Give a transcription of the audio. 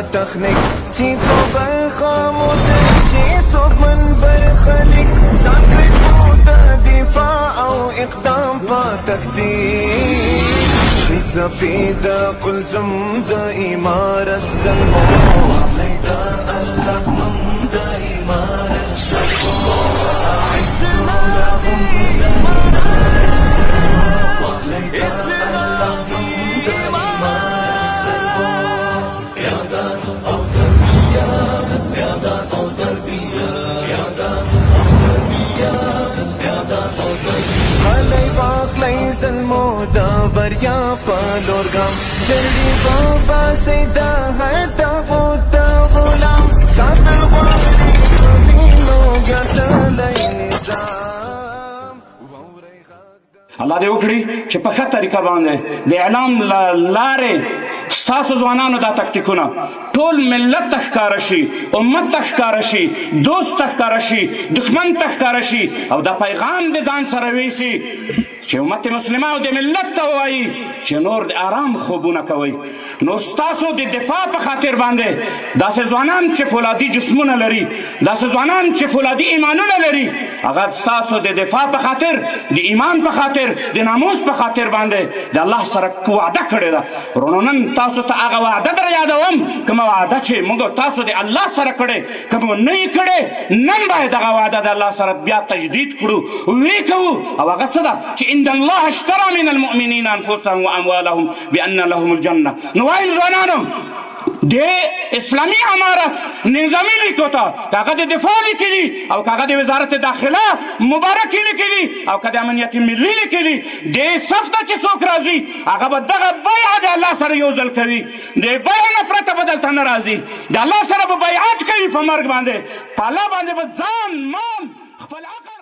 تخنیک چې په برخه مو درشي څوکمن برخلیک ځان کړئ خو د دفاع او اقدام په تقدیر شي ځپې د قلزم د عمارت زلمو واخلئ د الله نوم د عمارت زلمو زلمو دا بریا پالور گام جلدی بابا سیدا ہر تاغوت دا غلام ساتر غواری کبینو گتلی نظام الله دې وکړي چې په ښه طریقه باندې د اعلام له لارې ستاسو ځوانانو دا تکتیکونه ټول ملت ته ښکاره شي امت ته ښکاره شي دوست ته ښکاره شي دښمن ته ښکاره شي او دا پیغام د ځان سره ویسي چې امت مسلمه او د ملت ته ووایي چې نور د آرام خوبونه کوئ نو ستاسو د دفاع په خاطر باندې داسې ځوانان چې فولادي جسمونه لري داسې ځوانان چې فولادي ایمانونه لري هغه ستاسو د دفاع په خاطر د ایمان په خاطر د ناموس په خاطر باندې د الله سره وعده کړې ده ورونو نن تاسو ته هغه وعده در یادوم کومه وعده چې موږ تاسو د الله سره کړې کومه نه یې کړې نن باید هغه وعده د الله سره بیا تجدید کړو ویې کوو او هغه څه ده چې ان الله اشترى من المؤمنین انفسهم واموالهم بان لهم الجنه نو وایم ځوانانو د اسلامي امارت نظامي لیکو ته هغه د دفاع لیکلي او هغه د وزارت داخله مبارکي لیکلي او که د امنیت ملي لیکلي د صف ته چې څوک راځي هغه به دغه بیعه د الله سره یو ځل کوي د بیعه نه پرته به دلته نه راځي د الله سره به بیعت کوي په مرګ باندې په الله باندې به ځان مال خپل عقل